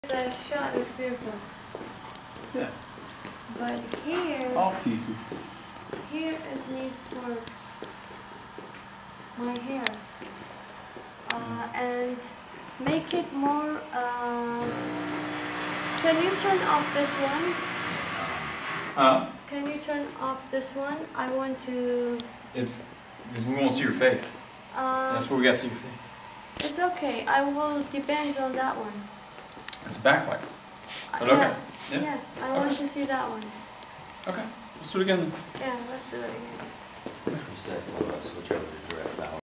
The shot is beautiful. Yeah. But here, All pieces. here it needs works. My hair. And make it more. Can you turn off this one? Can you turn off this one? I want to. We won't see your face. That's where we gotta see your face. It's okay. I will depend on that one. It's a backlight. But Yeah. okay. Yeah. I want to see that one. Okay. Let's do it again. Yeah. Let's do it again. You said we'll switch over to direct power.